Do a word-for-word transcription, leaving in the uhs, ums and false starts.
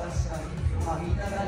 確かに。まあみんな何